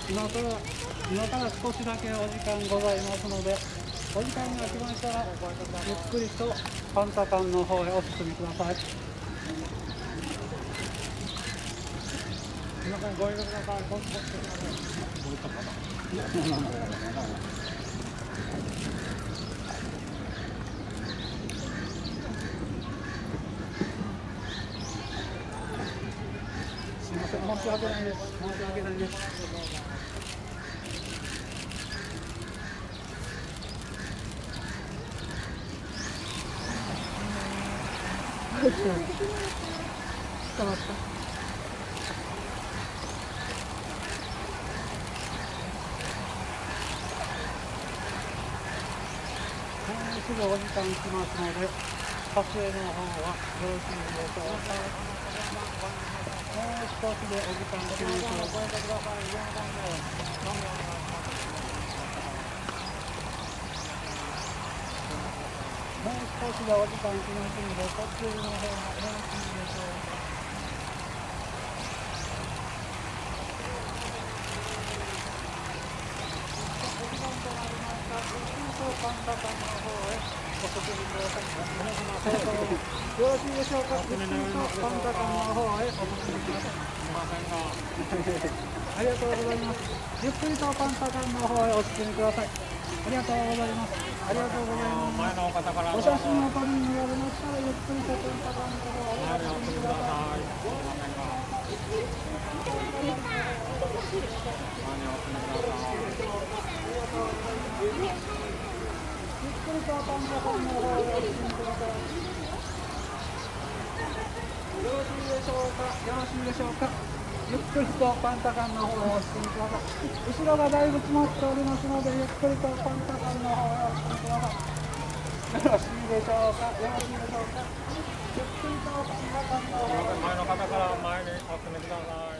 今から少しだけお時間ございますので、お時間が来ましたらゆっくりとパンタカンの方へお進みください。皆さんご入力ください。すみません、申し訳ないです。申し訳ないです。伝わった。すぐお時間来ますので、撮影の方はよろしいでしょうか。もう少しでお時間来ますので、もう少しでお時間来ますので、撮影の方がよろしいでしょうか。パンタカンの方へお進みください。よろしいでしょうか。ゆっくりとパンタカンの方へお進みください。ありがとうございます。ゆっくりとパンタカンの方へお進みください。ありがとうございます。ありがとうございます。前の方からお写真を撮りになりましたら、ゆっくりとパンタカンの方へお進みください。ゆっくりとパンタカンの方へお進みください。よろしいでしょうか。よろしいでしょうか。ゆっくりとパンタカンの方へお進みください。後ろがだいぶ詰まっておりますので、ゆっくりとパンタカンの方へお進みください。よろしいでしょうか。よろしいでしょうか。ゆっくりとパンタカンの方へ。前の方から前にお進みください。